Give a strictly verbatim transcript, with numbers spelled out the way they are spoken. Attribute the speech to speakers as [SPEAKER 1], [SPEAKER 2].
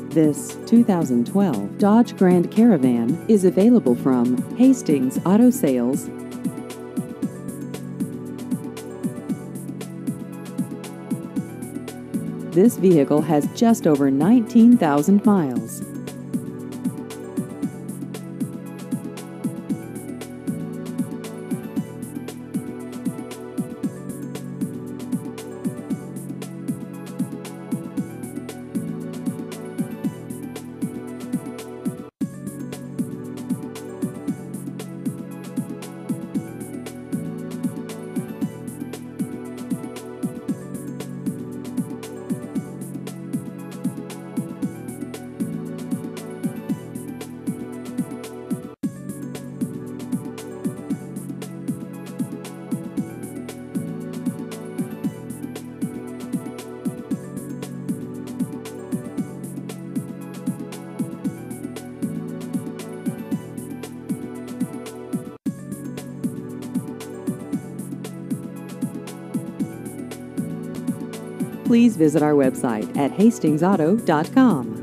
[SPEAKER 1] This two thousand twelve Dodge Grand Caravan is available from Hastings Auto Sales. This vehicle has just over nineteen thousand miles. Please visit our website at hastings auto dot com.